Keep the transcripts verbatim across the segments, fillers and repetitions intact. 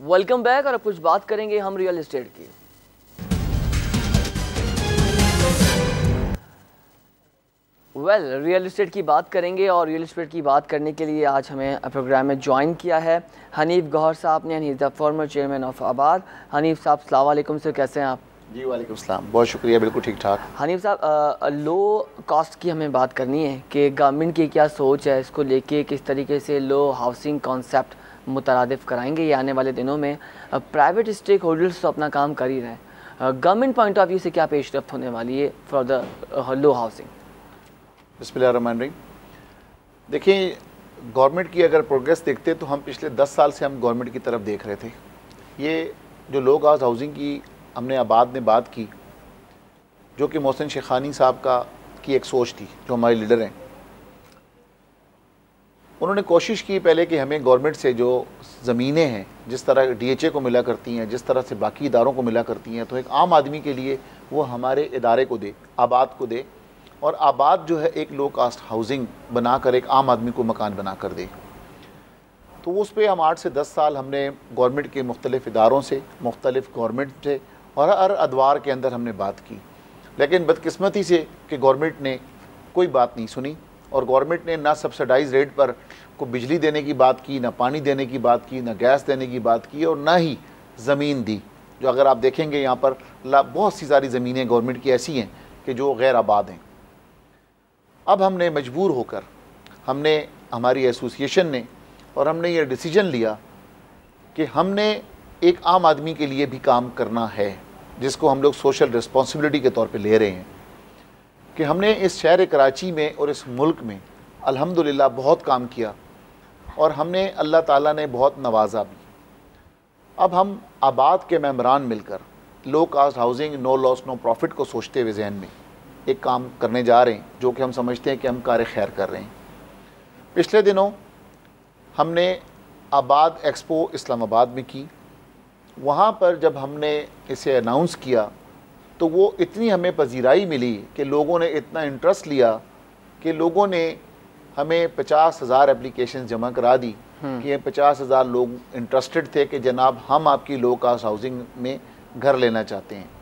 Welcome back. और अब कुछ बात करेंगे हम रियल एस्टेट की। वेल well, रियल इस्टेट की बात करेंगे और रियल इस्टेट की बात करने के लिए आज हमें प्रोग्राम में ज्वाइन किया है हनीफ गौहर साहब ने। Hanif the former chairman of ABAD. Hanif साहब अस्सलाम वालेकुम सर, कैसे हैं आप? जी वालेकुम सलाम, बहुत शुक्रिया, बिल्कुल ठीक ठाक। हनीफ साहब, लो कॉस्ट की हमें बात करनी है कि गवर्नमेंट की क्या सोच है इसको लेके, किस तरीके से लो हाउसिंग कॉन्सेप्ट मुतरादिफ कराएंगे ये आने वाले दिनों में। प्राइवेट स्टेक होल्डर्स तो अपना काम कर ही रहे हैं, गवर्नमेंट पॉइंट ऑफ व्यू से क्या पेशरफ्त होने वाली है फॉर द लो हाउसिंग? बिस्मिल्लाहिर्रहमानिर्रहीम। देखिए, गवर्नमेंट की अगर प्रोग्रेस देखते तो हम पिछले दस साल से हम गवर्नमेंट की तरफ देख रहे थे। ये जो लो कास्ट हाउसिंग की हमने आबाद ने बात की, जो कि मोहसिन शेखानी साहब का की एक सोच थी, जो हमारे लीडर हैं, उन्होंने कोशिश की पहले कि हमें गवर्नमेंट से जो ज़मीनें हैं, जिस तरह डीएचए को मिला करती हैं, जिस तरह से बाकी इदारों को मिला करती हैं, तो एक आम आदमी के लिए वो हमारे इदारे को दे, आबाद को दे, और आबाद जो है एक लो कास्ट हाउसिंग बनाकर एक आम आदमी को मकान बना कर दे। तो उस पर हम आठ से दस साल हमने गवर्नमेंट के मुख्तलिफ़ इदारों से, मुख्तलिफ़ गवर्नमेंट से और हर अदवार के अंदर हमने बात की, लेकिन बदकिस्मती से कि गवर्नमेंट ने कोई बात नहीं सुनी। और गवर्नमेंट ने ना सब्सिडाइज रेट पर को बिजली देने की बात की, ना पानी देने की बात की, ना गैस देने की बात की, और ना ही ज़मीन दी। जो अगर आप देखेंगे यहाँ पर बहुत सी सारी ज़मीनें गवर्नमेंट की ऐसी हैं कि जो गैर आबाद हैं। अब हमने मजबूर होकर, हमने हमारी एसोसिएशन ने और हमने ये डिसीजन लिया कि हमने एक आम आदमी के लिए भी काम करना है, जिसको हम लोग सोशल रिस्पॉन्सिबिलिटी के तौर पे ले रहे हैं, कि हमने इस शहर कराची में और इस मुल्क में अल्हम्दुलिल्लाह बहुत काम किया और हमने अल्लाह ताला ने बहुत नवाजा भी। अब हम आबाद के मेंबरान मिलकर low cost housing, no loss no profit को सोचते हुए जहन में एक काम करने जा रहे हैं, जो कि हम समझते हैं कि हम कार खैर कर रहे हैं। पिछले दिनों हमने आबाद एक्सपो इस्लामाबाद में की। वहाँ पर जब हमने इसे अनाउंस किया तो वो इतनी हमें पजीराई मिली कि लोगों ने इतना इंटरेस्ट लिया कि लोगों ने हमें पचास हज़ार एप्लीकेशन जमा करा दी कि ये पचास हज़ार लोग इंटरेस्टेड थे कि जनाब हम आपकी लो कास्ट हाउसिंग में घर लेना चाहते हैं।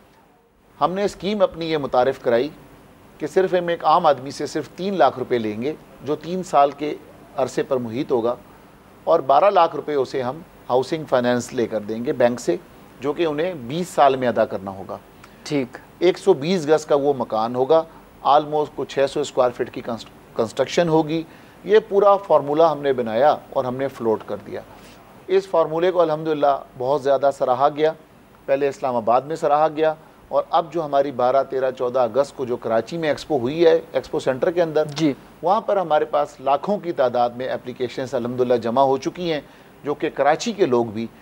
हमने स्कीम अपनी ये मुतारिफ़ कराई कि सिर्फ हम एक आम आदमी से सिर्फ तीन लाख रुपए लेंगे, जो तीन साल के अरसे पर मुहित होगा, और बारह लाख रुपए उसे हम हाउसिंग फाइनेंस लेकर देंगे बैंक से, जो कि उन्हें बीस साल में अदा करना होगा। ठीक, एक सौ बीस गज़ का वो मकान होगा, आलमोस्ट कुछ छः सौ स्क्वायर फीट की कंस्ट्रक्शन होगी। ये पूरा फार्मूला हमने बनाया और हमने फ्लोट कर दिया। इस फार्मूले को अल्हम्दुलिल्लाह बहुत ज़्यादा सराहा गया। पहले इस्लामाबाद में सराहा गया, और अब जो हमारी बारह तेरह चौदह अगस्त को जो कराची में एक्सपो हुई है, एक्सपो सेंटर के अंदर जी, वहाँ पर हमारे पास लाखों की तादाद में एप्लीकेशंस अल्हम्दुलिल्लाह जमा हो चुकी हैं, जो कि कराची के लोग भी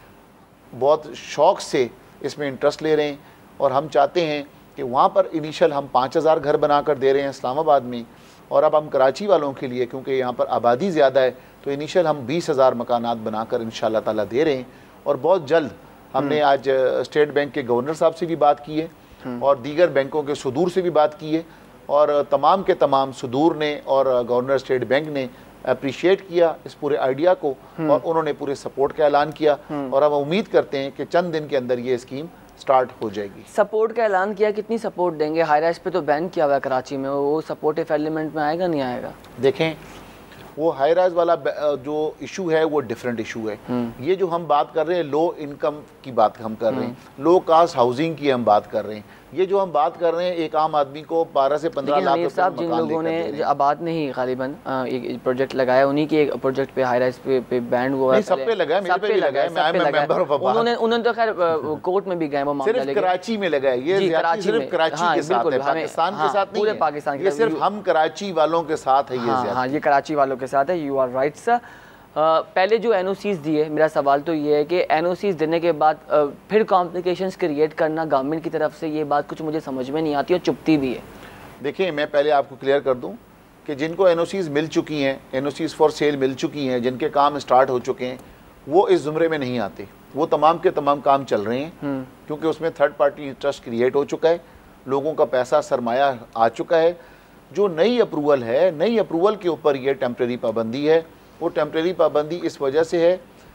बहुत शौक़ से इसमें इंटरेस्ट ले रहे हैं। और हम चाहते हैं कि वहाँ पर इनिशियल हम पाँच हज़ार घर बना कर दे रहे हैं इस्लामाबाद में, और अब हम कराची वालों के लिए, क्योंकि यहाँ पर आबादी ज़्यादा है, तो इनिशियल हम बीस हज़ार मकानात बनाकर इंशाअल्लाह ताला दे रहे हैं। और बहुत जल्द हमने आज स्टेट बैंक के गवर्नर साहब से भी बात की है और दीगर बैंकों के सुदूर से भी बात की है, और तमाम के तमाम सुदूर ने और गवर्नर स्टेट बैंक ने अप्रिशिएट किया इस पूरे आइडिया को, और उन्होंने पूरे सपोर्ट का ऐलान किया। और अब उम्मीद करते हैं कि चंद दिन के अंदर ये स्कीम स्टार्ट हो जाएगी। सपोर्ट का ऐलान किया, कितनी सपोर्ट देंगे? हाई राइज पे तो बैन किया हुआ है कराची में, वो सपोर्टिव एलिमेंट में आएगा नहीं आएगा? देखें, वो हाई राइज वाला जो इशू है वो डिफरेंट इशू है। ये जो हम बात कर रहे हैं लो इनकम की बात हम कर रहे हैं, लो कास्ट हाउसिंग की हम बात कर रहे हैं। ये जो हम बात कर रहे हैं, एक आम आदमी को बारह से पंद्रह लाख रुपए साहब जिन लोगों ने आबाद में ही गालिबन एक प्रोजेक्ट लगाया, उन्हीं के एक प्रोजेक्ट पे हाई राइज पे, पे बैंड हुआ है। सब पे लगाया, मेरे पे भी लगाया, मैं मेंबर ऑफ आबाद। उन्होंने उन्होंने तो खैर कोर्ट में भी गए वो मामला, सिर्फ कराची में लगाया। ये सिर्फ कराची के साथ है, पाकिस्तान के साथ नहीं है, पूरे पाकिस्तान, ये सिर्फ हम कराची वालों के साथ है। ये हाँ, ये कराची वालों के साथ है। You are right sir. Uh, पहले जो एन ओ सीज़ दिए, मेरा सवाल तो ये है कि एन ओ सीज़ देने के बाद uh, फिर कॉम्प्लिकेशंस क्रिएट करना गवर्नमेंट की तरफ से, ये बात कुछ मुझे समझ में नहीं आती और चुभती भी है। देखिए, मैं पहले आपको क्लियर कर दूं कि जिनको एन ओ सीज़ मिल चुकी हैं, N O Cs for sale मिल चुकी हैं, जिनके काम स्टार्ट हो चुके हैं, वो इस ज़ुमरे में नहीं आते। वो तमाम के तमाम काम चल रहे हैं, क्योंकि उसमें थर्ड पार्टी इंटरेस्ट क्रिएट हो चुका है, लोगों का पैसा सरमाया आ चुका है। जो नई अप्रूवल है, नई अप्रूवल के ऊपर ये टेम्प्रेरी पाबंदी है। वो टेम्प्रेरी पाबंदी इस वजह से है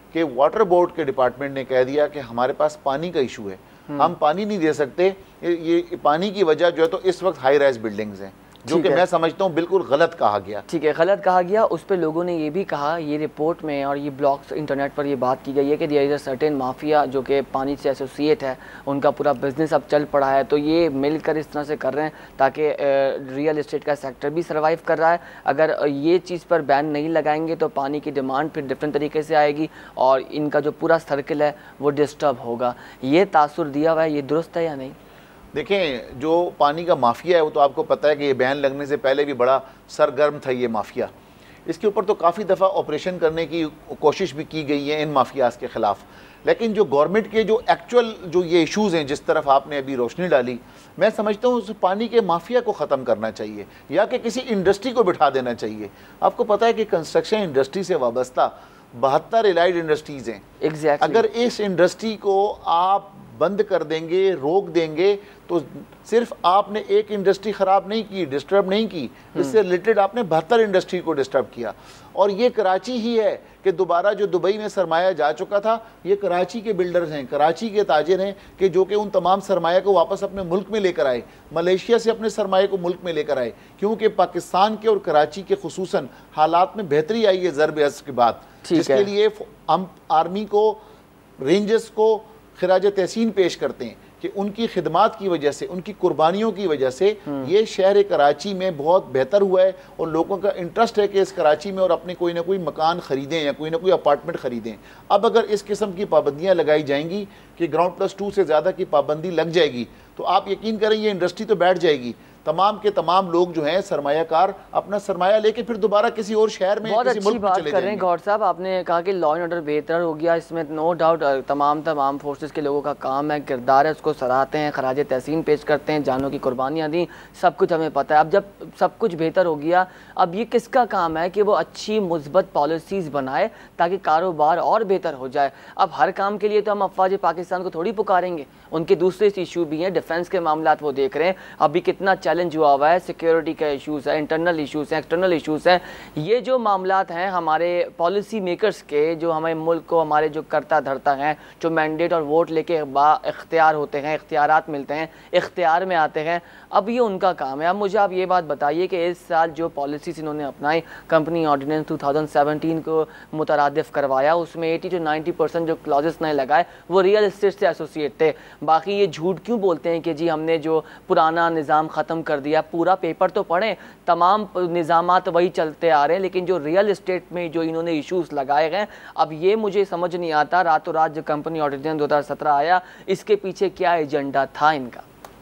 कि वाटर बोर्ड के डिपार्टमेंट ने कह दिया कि हमारे पास पानी का इशू है, हम पानी नहीं दे सकते, ये, ये पानी की वजह जो है तो इस वक्त हाई राइज बिल्डिंग्स हैं, जो कि मैं समझता हूँ बिल्कुल गलत कहा गया। ठीक है, गलत कहा गया। उस पर लोगों ने ये भी कहा, ये रिपोर्ट में और ये ब्लॉग्स इंटरनेट पर ये बात की गई है कि there is a certain mafia जो कि पानी से एसोसिएट है, उनका पूरा बिजनेस अब चल पड़ा है, तो ये मिलकर इस तरह से कर रहे हैं ताकि रियल इस्टेट का सेक्टर भी सर्वाइव कर रहा है। अगर ये चीज़ पर बैन नहीं लगाएंगे तो पानी की डिमांड फिर डिफरेंट तरीके से आएगी और इनका जो पूरा सर्कल है वो डिस्टर्ब होगा। ये तासुर दिया हुआ है, ये दुरुस्त है या नहीं? देखें, जो पानी का माफिया है वो तो आपको पता है कि ये बैन लगने से पहले भी बड़ा सरगर्म था ये माफिया। इसके ऊपर तो काफ़ी दफ़ा ऑपरेशन करने की कोशिश भी की गई है इन माफियाज़ के ख़िलाफ़, लेकिन जो गवर्नमेंट के जो एक्चुअल जो ये इश्यूज़ हैं जिस तरफ आपने अभी रोशनी डाली, मैं समझता हूँ उस पानी के माफिया को ख़त्म करना चाहिए या कि किसी इंडस्ट्री को बिठा देना चाहिए। आपको पता है कि कंस्ट्रक्शन इंडस्ट्री से वाबस्ता बहत्तर एलाइड इंडस्ट्रीज़ हैं। exactly. अगर इस इंडस्ट्री को आप बंद कर देंगे, रोक देंगे, तो सिर्फ आपने एक इंडस्ट्री ख़राब नहीं की, डिस्टर्ब नहीं की, इससे रिलेटेड आपने बहत्तर इंडस्ट्री को डिस्टर्ब किया। और ये कराची ही है कि दोबारा जो दुबई में सरमाया जा चुका था, ये कराची के बिल्डर्स हैं, कराची के ताजिर हैं कि जो कि उन तमाम सरमाया को वापस अपने मुल्क में लेकर आए, मलेशिया से अपने सरमाए को मुल्क में लेकर आए, क्योंकि पाकिस्तान के और कराची के खुसूसन हालात में बेहतरी आई है ज़रब अज़ के बाद, जिसके लिए हम आर्मी को, रेंजर्स को खिराज तहसीन पेश करते हैं कि उनकी खिदमात की वजह से, उनकी कुर्बानियों की वजह से ये शहर कराची में बहुत बेहतर हुआ है और लोगों का इंटरेस्ट है कि इस कराची में और अपने कोई ना कोई मकान ख़रीदें या कोई ना कोई अपार्टमेंट ख़रीदें। अब अगर इस किस्म की पाबंदियाँ लगाई जाएंगी कि ग्राउंड प्लस टू से ज़्यादा की पाबंदी लग जाएगी, तो आप यकीन करें ये इंडस्ट्री तो बैठ जाएगी। तमाम के तमाम लोग जो हैं सरमायाकार अपना सरमाया लेके फिर दोबारा किसी और शहर में, बहुत किसी अच्छी मुल्क में बात चले कर रहे हैं गौर साहब। आपने कहा कि लॉ एंड ऑर्डर बेहतर हो गया, इसमें नो डाउट तमाम तमाम फोर्सेस के लोगों का काम है, किरदार है, उसको सराहते हैं, खराज तहसीन पेश करते हैं, जानों की कुर्बानियाँ दी, सब कुछ हमें पता है। अब जब सब कुछ बेहतर हो गया, अब ये किसका काम है कि वो अच्छी मुस्बत पॉलिसीज़ बनाए ताकि कारोबार और बेहतर हो जाए। अब हर काम के लिए तो हम अफवाज पाकिस्तान को थोड़ी पुकारेंगे, उनके दूसरे इशू भी हैं, डिफेंस के मामलात वो देख रहे हैं, अभी कितना चैलेंज हुआ हुआ है, सिक्योरिटी का इश्यूज़ है, इंटरनल इश्यूज़ हैं, एक्सटर्नल इश्यूज़ हैं। ये जो मामलात हैं हमारे पॉलिसी मेकर्स के, जो हमारे मुल्क को हमारे जो करता धरता हैं, जो मैंडेट और वोट लेके बा इख्तियार होते हैं, इख्तियारात मिलते हैं, इख्तियार में आते हैं, अब ये उनका काम है। अब मुझे आप ये बात बताइए कि इस साल जो पॉलिसीज़ इन्होंने अपनाई, company ordinance two thousand seventeen को मुतरादिफ करवाया, उसमें एटी टू नाइन्टी परसेंट जो क्लॉजेस नए लगाए वो रियल इस्टेट से एसोसिएट थे। बाकी ये झूठ क्यों बोलते हैं कि जी हमने जो पुराना निज़ाम ख़त्म कर दिया? पूरा पेपर तो पढ़ें, तमाम निज़ामात वही चलते आ रहे हैं, लेकिन जो रियल इस्टेट में जो इन्होंने इश्यूज़ लगाए हैं, अब ये मुझे समझ नहीं आता, रातों रात जो कंपनी ऑर्डिनेंस दो हज़ार सत्रह आया, इसके पीछे क्या एजेंडा था इनका?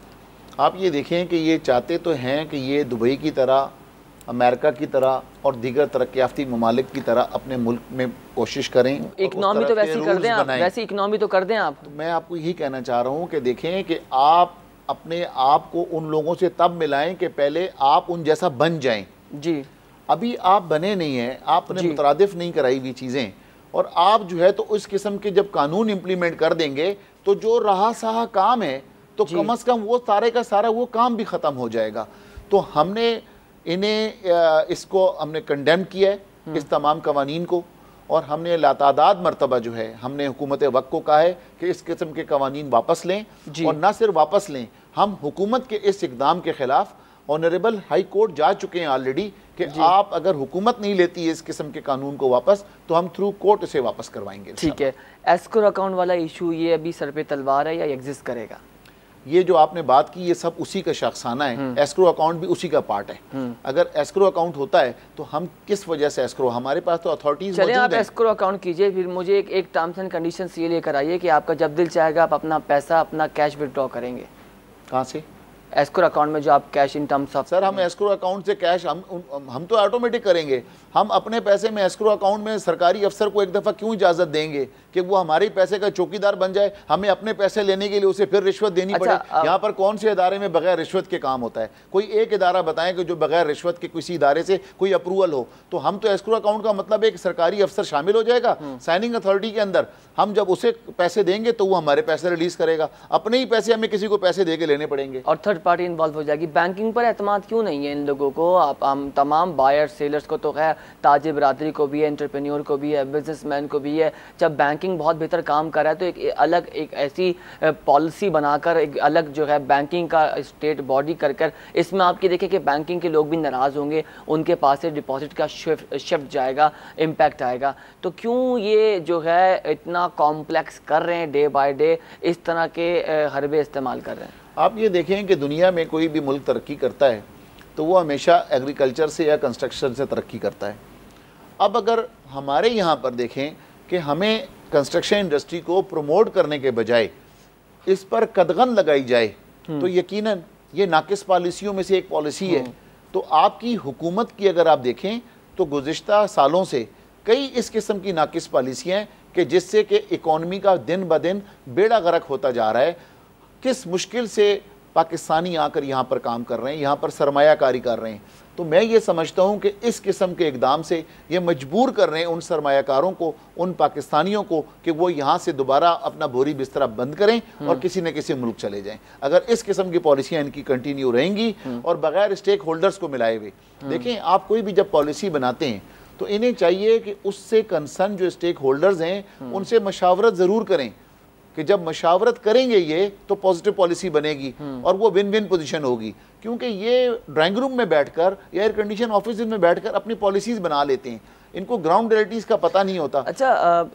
आप ये देखें कि ये चाहते तो हैं कि ये दुबई की तरह, अमेरिका की तरह और दीगर तरक्की याफ्ती ममालिक की तरह अपने मुल्क में कोशिश करें। इकनॉमी तो वैसी कर दें आप, वैसी इकनॉमी तो कर दें आप। तो मैं आपको यही कहना चाह रहा हूँ कि देखें कि आप अपने आप को उन लोगों से तब मिलाएं कि पहले आप उन जैसा बन जाएं। जी, अभी आप बने नहीं हैं, आपने मुतरादिफ नहीं कराई हुई चीज़ें, और आप जो है तो इस किस्म के जब कानून इम्प्लीमेंट कर देंगे तो जो रहा सहा काम है तो कम अज़ कम वो सारे का सारा वो काम भी ख़त्म हो जाएगा। तो हमने इन्हें इसको हमने कंडेम किया है, इस तमाम कवानीन को, और हमने लातादाद मरतबा जो है हमने हुकूमत वक्त को कहा है कि इस किस्म के कवानीन वापस लें, और ना सिर्फ वापस लें, हम हुकूमत के इस इकदाम के ख़िलाफ़ ऑनरेबल हाई कोर्ट जा चुके हैं ऑलरेडी कि आप अगर हुकूमत नहीं लेती है इस किस्म के कानून को वापस, तो हम थ्रू कोर्ट इसे वापस करवाएंगे। ठीक है, एस्क्रो अकाउंट वाला इशू ये अभी सर पे तलवार है या एग्जिस्ट करेगा? ये जो आपने बात की ये सब उसी का शख्साना है, एस्क्रो अकाउंट भी उसी का पार्ट है। अगर एस्क्रो अकाउंट होता है तो हम किस वजह से एस्क्रो, हमारे पास तो अथॉरिटीज मौजूद हैं। चलिए आप एस्क्रो अकाउंट कीजिए, फिर मुझे एक एक टर्म्स एंड कंडीशंस ये लेकर आइए कि आपका जब दिल चाहेगा आप अपना पैसा, अपना कैश विड्रॉ करेंगे। कहाँ से? एस्क्रो अकाउंट में जो आप cash in terms of, sir हम एस्क्रो अकाउंट से कैश हम हम तो ऑटोमेटिक करेंगे। हम अपने पैसे में एस्क्रो अकाउंट में सरकारी अफसर को एक दफ़ा क्यों इजाज़त देंगे कि वो हमारे पैसे का चौकीदार बन जाए? हमें अपने पैसे लेने के लिए उसे फिर रिश्वत देनी अच्छा, पड़े। यहाँ पर कौन से इदारे में बगैर रिश्वत के काम होता है? कोई एक इदारा बताएं कि जो बगैर रिश्वत के किसी इदारे से कोई अप्रूवल हो। तो हम तो एस्क्रो अकाउंट का मतलब एक सरकारी अफसर शामिल हो जाएगा साइनिंग अथॉरिटी के अंदर। हम जब उसे पैसे देंगे तो वो हमारे पैसे रिलीज करेगा, अपने ही पैसे हमें किसी को पैसे दे के लेने पड़ेंगे। और थर्ड पार्टी इन्वॉल्व हो जाएगी। बैंकिंग पर एतमाद क्यों नहीं है इन लोगों को? आप हम तमाम बायर सेलर्स को तो खैर, ताजे बरादरी को भी है, एंटरप्रेन्योर को भी है, बिजनेसमैन को भी है। जब बैंकिंग बहुत बेहतर काम कर रहा है तो एक अलग एक ऐसी पॉलिसी बनाकर एक अलग जो है बैंकिंग का स्टेट बॉडी कर कर इसमें आपकी देखिए कि बैंकिंग के लोग भी नाराज़ होंगे, उनके पास से डिपॉजिट का शिफ्ट शिफ्ट जाएगा, इम्पैक्ट आएगा। तो क्यों ये जो है इतना कॉम्प्लेक्स कर रहे हैं, डे बाय डे इस तरह के हरबे इस्तेमाल कर रहे हैं? आप ये देखें कि दुनिया में कोई भी मुल्क तरक्की करता है तो वो हमेशा एग्रीकल्चर से या कंस्ट्रक्शन से तरक्की करता है। अब अगर हमारे यहाँ पर देखें कि हमें कंस्ट्रक्शन इंडस्ट्री को प्रमोट करने के बजाय इस पर कदगन लगाई जाए तो यकीनन ये नाकिस पॉलिसियों में से एक पॉलिसी है। तो आपकी हुकूमत की अगर आप देखें तो गुज़िश्ता सालों से कई इस किस्म की नाकिस पॉलिसियाँ हैं कि जिससे कि इकॉनमी का दिन ब दिन बेड़ा गर्क होता जा रहा है। किस मुश्किल से पाकिस्तानी आकर यहाँ पर काम कर रहे हैं, यहाँ पर सरमायाकारी कर रहे हैं। तो मैं ये समझता हूँ कि इस किस्म के इकदाम से ये मजबूर कर रहे हैं उन सरमायाकारों को, उन पाकिस्तानियों को कि वो यहाँ से दोबारा अपना बोरी बिस्तरा बंद करें और किसी न किसी मुल्क चले जाएं। अगर इस किस्म की पॉलिसियाँ इनकी कंटिन्यू रहेंगी और बगैर स्टेक होल्डर्स को मिलाए हुए, देखें आप कोई भी जब पॉलिसी बनाते हैं तो इन्हें चाहिए कि उससे कंसर्न जो स्टेक होल्डर्स हैं उनसे मशावरत ज़रूर करें कि जब मशावरत करेंगे ये तो पॉजिटिव पॉलिसी बनेगी और वो विन विन पोजीशन होगी। क्योंकि ये ड्राइंग रूम में बैठकर या एयर कंडीशन ऑफिस में बैठकर अपनी पॉलिसीज़ बना लेते हैं, इनको ग्राउंड रियलिटीज़ का पता नहीं होता। अच्छा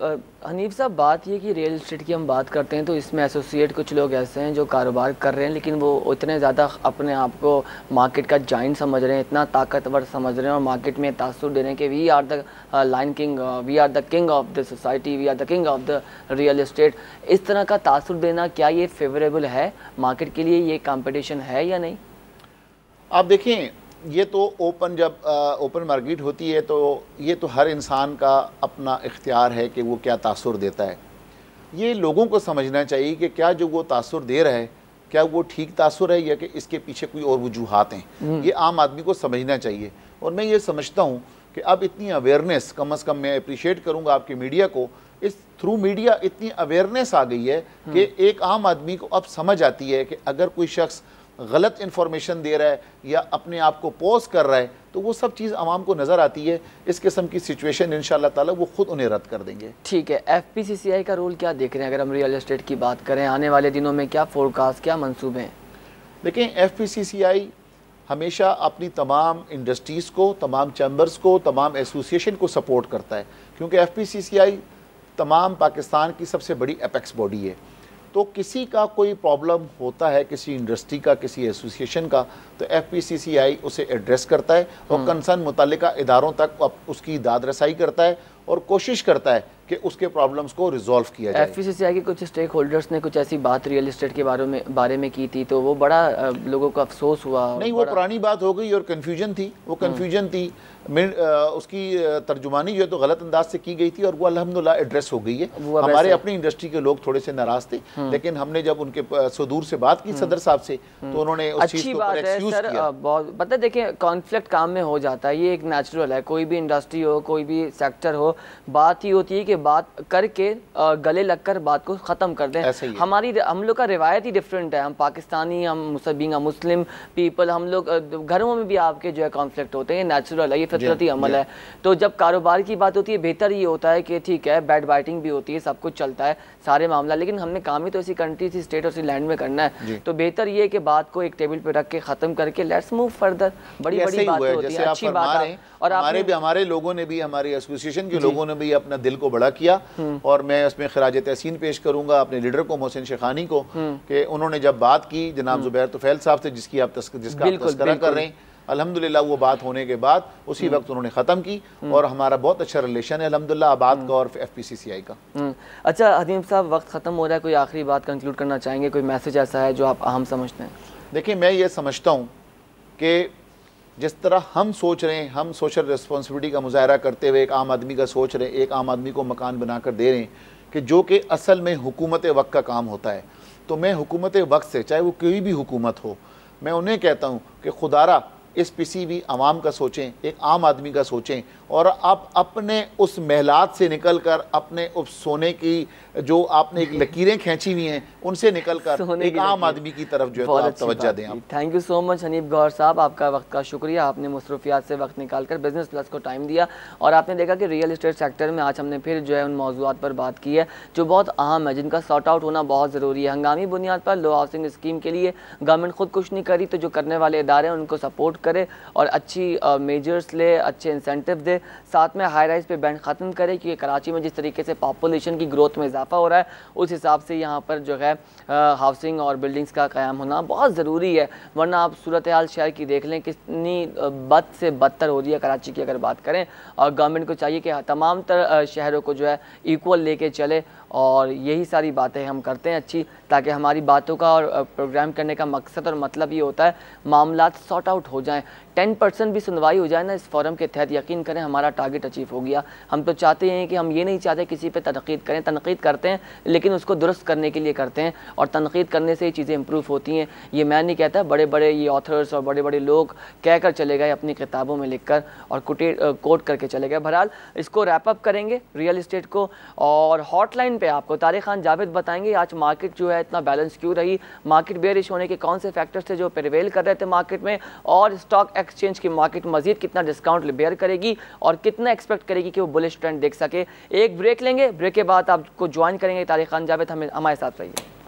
हनीफ साहब, बात ये कि रियल इस्टेट की हम बात करते हैं तो इसमें एसोसिएट कुछ लोग ऐसे हैं जो कारोबार कर रहे हैं लेकिन वो इतने ज़्यादा अपने आप को मार्केट का जाइंट समझ रहे हैं, इतना ताकतवर समझ रहे हैं और मार्केट में तासुर दे रहे हैं कि we are the lion king, we are the king of the society, we are the king of the real estate. इस तरह का तासुर देना क्या ये फेवरेबल है मार्केट के लिए? ये कंपटीशन है या नहीं? आप देखें, ये तो ओपन जब ओपन मार्केट होती है तो ये तो हर इंसान का अपना इख्तियार है कि वो क्या तासुर देता है। ये लोगों को समझना चाहिए कि क्या जो वो तासुर दे रहा है क्या वो ठीक तासुर है या कि इसके पीछे कोई और वजूहात हैं। ये आम आदमी को समझना चाहिए। और मैं ये समझता हूँ कि अब इतनी अवेयरनेस, कम अज़ कम मैं अप्रिशिएट करूँगा आपके मीडिया को, इस थ्रू मीडिया इतनी अवेयरनेस आ गई है कि एक आम आदमी को अब समझ आती है कि अगर कोई शख्स गलत इन्फॉर्मेशन दे रहा है या अपने आप को पोस्ट कर रहा है तो वो सब चीज़ आवाम को नज़र आती है। इस किस्म की सिचुएशन इंशाअल्लाह ताला वो खुद उन्हें रद्द कर देंगे। ठीक है, एफ पी सी सी आई का रोल क्या देख रहे हैं? अगर हम रियल एस्टेट की बात करें आने वाले दिनों में क्या फोरकास्ट, क्या मंसूबे हैं? देखें, एफ पी सी सी आई हमेशा अपनी तमाम इंडस्ट्रीज़ को, तमाम चैम्बर्स को, तमाम एसोसिएशन को सपोर्ट करता है क्योंकि एफ पी सी सी आई तमाम पाकिस्तान की सबसे बड़ी एपेक्स बॉडी है। तो किसी का कोई प्रॉब्लम होता है, किसी इंडस्ट्री का, किसी एसोसिएशन का, तो एफ पी सी सी आई उसे एड्रेस करता है और कंसर्न मुतालिका इदारों तक उसकी दाद रसाई करता है और कोशिश करता है कि उसके प्रॉब्लम्स को रिजॉल्व किया जाए। एफ पी सी सी आई के कुछ स्टेक होल्डर्स ने कुछ ऐसी बात रियल इस्टेट के बारे में बारे में की थी तो वो बड़ा लोगों को अफसोस हुआ। नहीं, वो पुरानी बात हो गई और कन्फ्यूजन थी, वो कन्फ्यूजन थी। उसकी तर्जुमानी जो है तो गलत अंदाज से की गई थी और वो अल्हम्दुलिल्लाह एड्रेस हो गई है। हमारे अपनी इंडस्ट्री के लोग थोड़े से नाराज थे लेकिन हमने जब उनके सुदूर से बात की सदर साहब से तो उन्होंने उस चीज़ को एक्सक्यूज किया। बहुत पता है, देखिए कॉन्फ्लिक्ट काम में हो जाता है, ये एक नेचुरल है। कोई भी इंडस्ट्री हो, कोई भी सेक्टर हो, बात ही होती है कि बात करके गले लगकर बात को ख़त्म कर दें। हमारी हम लोग का रिवायत ही डिफरेंट है। हम पाकिस्तानी, हम बीइंग अ मुस्लिम पीपल, हम लोग घरों में भी आपके जो है कॉन्फ्लिक्ट होते हैं, नेचुरल है, ये फितरती अमल है। तो जब कारोबार की बात होती है बेहतर ये होता है कि ठीक है, बैड बाइटिंग भी होती है, सब कुछ चलता है, सारे मामला, लेकिन हमने काम ही तो ऐसी कंट्री, सी स्टेट और सी लैंड में करना है। तो बेहतर ये है कि बात को एक टेबल पे रख के ख़त्म करके लेट्स मूव फर्दर। बड़ी बड़ी बातें होती है, अच्छी बात है। और हमारे भी हमारे लोगों ने भी, हमारे एसोसिएशन के लोगों ने भी अपना दिल को बड़ा किया और मैं उसमें खिराज तहसीन पेश करूंगा अपने लीडर को, मोहसिन शेखानी को, कि उन्होंने जब बात की जनाब जुबैर तुफैल साहब से, जिसकी आप जिसका आप तस्करा कर रहे हैं, अल्हम्दुलिल्लाह वो बात होने के बाद उसी वक्त उन्होंने ख़त्म की और हमारा बहुत अच्छा रिलेशन है अल्हम्दुलिल्लाह आबाद का और एफ पी सी सी आई का। अच्छा हदीम साहब, वक्त ख़त्म हो रहा है, कोई आखिरी बात कंक्लूड करना चाहेंगे? कोई मैसेज ऐसा है जो आप अहम समझते हैं? देखिए, मैं ये समझता हूँ कि जिस तरह हम सोच रहे हैं, हम सोशल रिस्पॉन्सिबिलिटी का मुजाहरा करते हुए एक आम आदमी का सोच रहे हैं, एक आम आदमी को मकान बनाकर दे रहे हैं कि जो कि असल में हुकूमत वक्त का काम होता है। तो मैं हुकूमत वक्त से, चाहे वो कोई भी हुकूमत हो, मैं उन्हें कहता हूँ कि खुदारा इस किसी भी आवाम का सोचें, एक आम आदमी का सोचें और आप अपने उस महलात से निकल कर, अपने उस सोने की जो आपने एक लकीरें खींची हुई हैं उनसे निकल कर एक आम आदमी की तरफ जो है तो आप तवज्जो दें। आप thank you so much Hanif Gohar साहब, आपका वक्त का शुक्रिया। आपने मसरूफियात से वक्त निकाल कर बिजनेस प्लस को टाइम दिया और आपने देखा कि रियल एस्टेट सेक्टर में आज हमने फिर जो है उन मौजूआत पर बात की है जो बहुत अहम है, जिनका सॉर्ट आउट होना बहुत ज़रूरी है। हंगामी बुनियाद पर लो हाउसिंग स्कीम के लिए गवर्नमेंट खुद कुछ नहीं करी तो जो करने वाले इदारे हैं उनको सपोर्ट करे और अच्छी मेजर्स ले, अच्छे इंसेंटिव दे, साथ में हाई राइज पे बैंड ख़त्म करे, क्योंकि कराची में जिस तरीके से पॉपुलेशन की ग्रोथ में इजाफा हो रहा है उस हिसाब से यहाँ पर जो है हाउसिंग और बिल्डिंग्स का क़याम होना बहुत ज़रूरी है। वरना आप सूरत हाल शहर की देख लें कितनी बद से बदतर हो रही है कराची की अगर बात करें, और गवर्नमेंट को चाहिए कि तमाम तर शहरों को जो है इक्वल लेके चले, और यही सारी बातें हम करते हैं अच्छी, ताकि हमारी बातों का और प्रोग्राम करने का मकसद और मतलब ये होता है मामलात सॉर्ट आउट हो जाएं। टेन परसेंट भी सुनवाई हो जाए ना इस फोरम के तहत, यकीन करें हमारा टारगेट अचीव हो गया। हम तो चाहते हैं कि हम ये नहीं चाहते किसी पे तनकीद करें, तनकीद करते हैं लेकिन उसको दुरुस्त करने के लिए करते हैं, और तनकीद करने से ही चीज़ें इंप्रूव होती हैं। ये मैं नहीं कहता, बड़े बड़े ये ऑथर्स और बड़े बड़े लोग कह कर चले गए अपनी किताबों में लिख कर और कोट करके चले गए। बहरहाल इसको रैप अप करेंगे रियल इस्टेट को, और हॉटलाइन पे आपको तारिक खान जावेद बताएंगे आज मार्केट जो है इतना बैलेंस क्यों रही, मार्केट बेयरिश होने के कौन से फैक्टर्स थे जो प्रिवेल कर रहे थे मार्केट में, और स्टॉक एक्सचेंज की मार्केट मजीद कितना डिस्काउंट बेयर करेगी और कितना एक्सपेक्ट करेगी कि वो बुलिश ट्रेंड देख सके। एक ब्रेक लेंगे, ब्रेक के बाद आपको ज्वाइन करेंगे तारिक खान जावेद, हमें हमारे साथ रहिए।